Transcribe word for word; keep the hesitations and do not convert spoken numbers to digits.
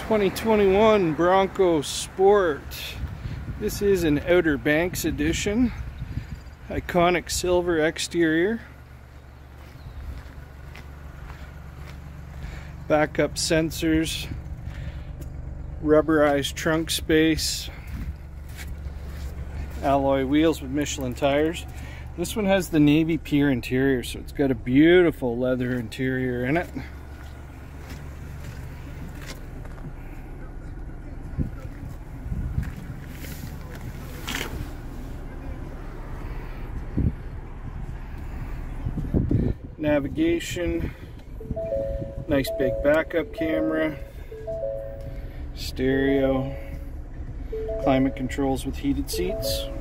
twenty twenty-one Bronco Sport. This is an Outer Banks edition. Iconic silver exterior. Backup sensors. Rubberized trunk space. Alloy wheels with Michelin tires. This one has the navy pure interior, so it's got a beautiful leather interior in it. Navigation, nice big backup camera, stereo, climate controls with heated seats.